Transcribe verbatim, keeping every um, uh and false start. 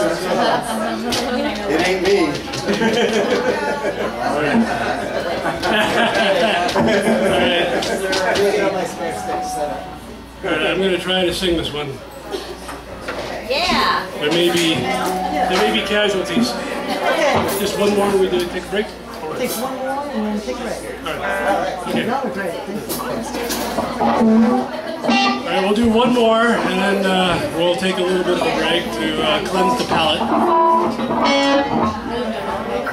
It ain't me. Alright, I'm going to try to sing this one. Yeah. There may be, there may be casualties. Okay. Just one more and we do take a break? Take one more and then take a break. Alright. Okay. That was great. Thank you. Alright, we'll do one more and then uh, we'll take a little bit of a break to uh, cleanse the palate.